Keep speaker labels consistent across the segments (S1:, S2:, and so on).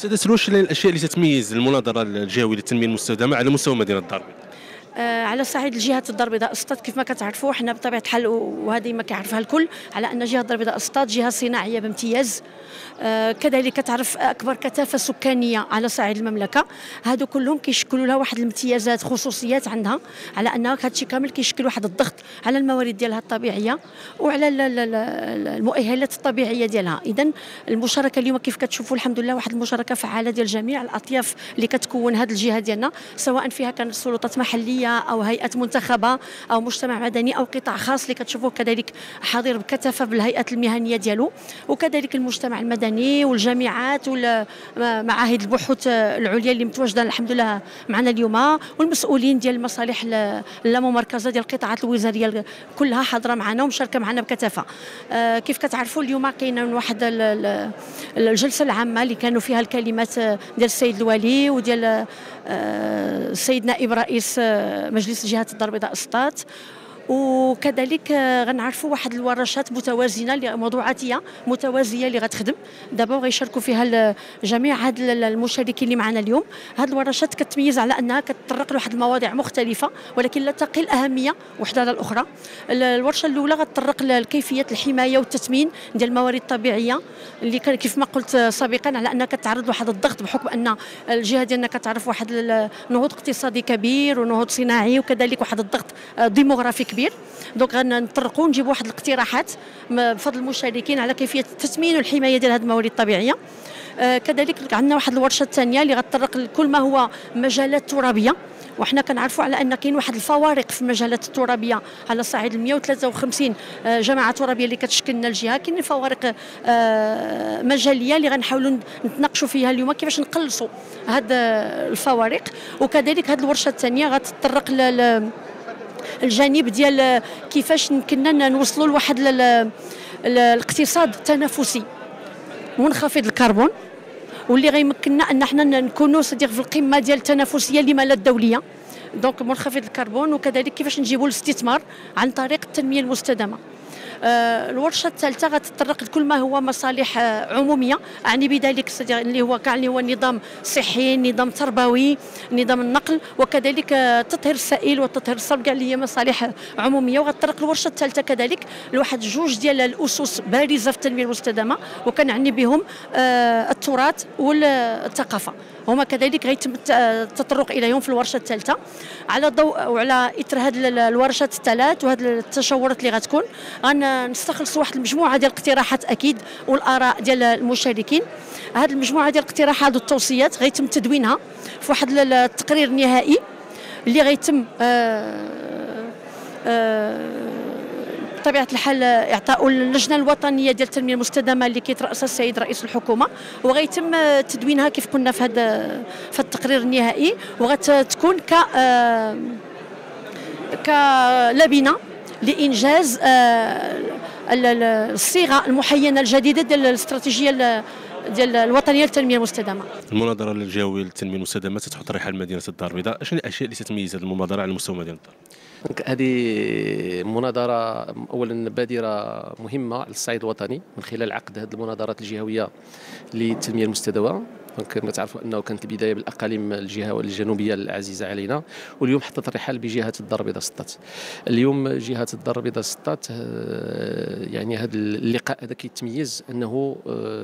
S1: استاذ سلوى، شنو الاشياء اللي تتميز المناظره الجهويه للتنميه المستدامه على مستوى مدينه الدار البيضاء؟
S2: على صعيد الجهات الدار البيضاء اسطات كيف ما كتعرفوا حنا بطبيعه الحال، وهذه ما كيعرفها الكل، على ان جهه الدار البيضاء اسطات جهه صناعيه بامتياز. كذلك كتعرف اكبر كثافه سكانيه على صعيد المملكه. هادو كلهم كيشكلوا لها واحد الامتيازات، خصوصيات عندها، على ان هذا الشيء كامل كيشكل واحد الضغط على الموارد ديالها الطبيعيه وعلى المؤهلات الطبيعيه ديالها. اذا المشاركه اليوم كيف كتشوفوا الحمد لله واحد المشاركه فعاله ديال جميع الاطياف اللي كتكون هذه الجهه ديالنا، سواء فيها كانت سلطات محليه او هيئات منتخبه او مجتمع مدني او قطاع خاص اللي كتشوفوه كذلك حاضر بكثافه بالهيئات المهنيه ديالو، وكذلك المجتمع المدني والجامعات والمعاهد البحوث العليا اللي متواجده الحمد لله معنا اليوم، والمسؤولين ديال المصالح اللاممركزه ديال القطاعات الوزاريه كلها حاضره معنا ومشاركه معنا بكثافه. كيف كتعرفوا اليوم كاين واحد الجلسه العامه اللي كانوا فيها الكلمات ديال السيد الوالي وديال السيد نائب رئيس مجلس جهة الدار البيضاء اسطات، وكذلك غنعرفوا واحد الورشات متوازنه موضوعاتيه متوازيه اللي غتخدم دابا وغيشاركوا فيها جميع هاد المشاركين اللي معنا اليوم. هاد الورشات كتميز على انها كتطرق لواحد المواضيع مختلفه ولكن لا تقل اهميه وحده على الاخرى. الورشه الاولى غتطرق لكيفيه الحمايه والتثمين ديال الموارد الطبيعيه اللي كيف ما قلت سابقا على انها كتعرض لواحد الضغط بحكم ان الجهه ديالنا كتعرف واحد النهوض اقتصادي كبير ونهوض صناعي وكذلك واحد الضغط ديموغرافي كبير. دونك غنطرقوا نجيبوا واحد الاقتراحات بفضل المشاركين على كيفيه التثمين والحمايه ديال هذه الموارد الطبيعيه. كذلك عندنا واحد الورشه الثانيه اللي غتطرق لكل ما هو مجالات ترابيه، وحنا كنعرفوا على ان كاين واحد الفوارق في المجالات الترابيه على صعيد 153 جماعه ترابيه اللي كتشكل لنا الجهه. كاين فوارق مجاليه اللي غنحاولوا نتناقشوا فيها اليوم كيفاش نقلصوا هاد الفوارق. وكذلك هاد الورشه الثانيه غتطرق الجانب ديال كيفاش يمكننا نوصلوا لواحد الاقتصاد التنافسي منخفض الكربون، واللي غيمكننا ان احنا نكونوا صديق في القمه ديال التنافسيه لما لا الدوليه، دونك منخفض الكربون، وكذلك كيفاش نجيبوا الاستثمار عن طريق التنميه المستدامه. الورشه الثالثه غتطرق لكل ما هو مصالح عموميه، اعني بذلك اللي هو كاع اللي هو النظام الصحي، النظام التربوي، نظام النقل، وكذلك التطهير السائل والتطهير الصلب، كاع اللي هي مصالح عموميه. وغتطرق الورشه الثالثه كذلك لواحد جوج ديال الاسس بارزه في التنميه المستدامه، وكنعني بهم التراث والثقافه، هما كذلك غيتم التطرق اليهم في الورشه الثالثه. على ضوء وعلى اثر هذه الورشات الثلاث وهذه التشاورات اللي غتكون غنستخلصوا واحد المجموعه ديال الاقتراحات اكيد والاراء ديال المشاركين. هذه المجموعه ديال الاقتراحات والتوصيات غيتم تدوينها في واحد التقرير نهائي اللي غيتم بطبيعه الحال اعطاء اللجنه الوطنيه ديال التنميه المستدامه اللي كيترأسها السيد رئيس الحكومه، وغيتم تدوينها كيف قلنا في هذا التقرير النهائي، وغتكون كلبنه لانجاز الصيغه المحينه الجديده ديال الاستراتيجيه ديال الوطنيه للتنميه المستدامه.
S1: المناظره الجهويه للتنميه المستدامه تتحط رحال مدينه الدار البيضاء، شنو الاشياء اللي تتميز هذه المبادره على مستوى مدينه الدار؟
S3: هذه مناظرة أولا بادرة مهمة على الصعيد الوطني من خلال عقد هذه المناظرات الجهوية للتنمية المستدامة. كما تعرفوا أنه كانت البداية بالأقاليم الجهة الجنوبية العزيزة علينا، واليوم حطت الرحال بجهة الدار البيضاء اسطات. اليوم جهة الدار البيضاء اسطات يعني هذا اللقاء هذا كيتميز أنه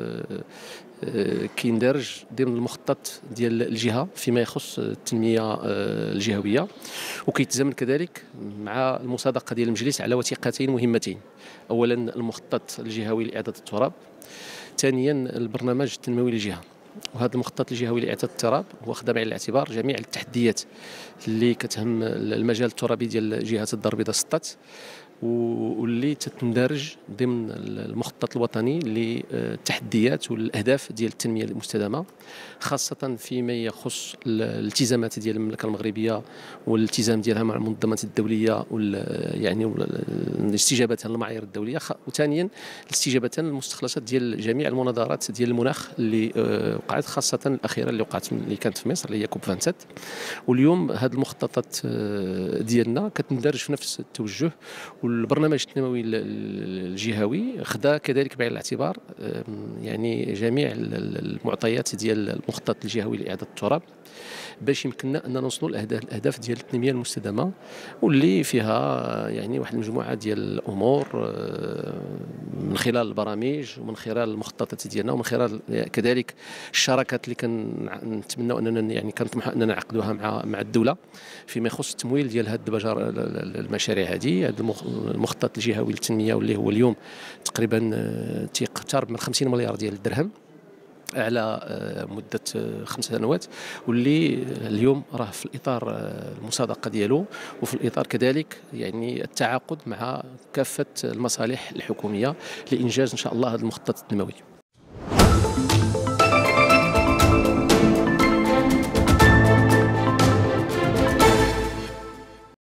S3: كيندرج ضمن المخطط ديال الجهه فيما يخص التنميه الجهويه، وكيتزامن كذلك مع المصادقه ديال المجلس على وثيقتين مهمتين. اولا المخطط الجهوي لاعاده التراب، ثانيا البرنامج التنموي للجهه. وهذا المخطط الجهوي لاعاده التراب هو خدام على الاعتبار جميع التحديات اللي كتهم المجال الترابي ديال جهه الدار البيضاء اسطات، واللي تندرج ضمن المخطط الوطني للتحديات والاهداف ديال التنميه المستدامه، خاصه فيما يخص الالتزامات ديال المملكه المغربيه والالتزام ديالها مع المنظمات الدوليه يعني الاستجابه للمعايير الدوليه، وثانيا الاستجابه للمستخلصات ديال جميع المناظرات ديال المناخ اللي وقعت، خاصه الاخيره اللي كانت في مصر اللي هي كوب 27. واليوم هذه المخططات ديالنا كتندرج في نفس التوجه، والبرنامج التنموي الجهوي خدا كذلك بعين الاعتبار يعني جميع المعطيات ديال المخطط الجهوي لاعاده التراب باش يمكننا اننا نوصلوا الاهداف ديال التنميه المستدامه، واللي فيها يعني واحد المجموعه ديال الامور من خلال البرامج ومن خلال المخططات ديالنا ومن خلال كذلك الشراكات اللي كنتمناو اننا يعني كنطمحوا اننا نعقدوها مع الدوله فيما يخص التمويل ديال هذه المشاريع هذه. هذا المخطط الجهوي للتنميه واللي هو اليوم تقريبا تيقترب من 50 مليار ديال الدرهم على مدة 5 سنوات، واللي اليوم راه في الإطار المصادقة ديالو وفي الإطار كذلك يعني التعاقد مع كافة المصالح الحكومية لإنجاز إن شاء الله هذا المخطط التنموي.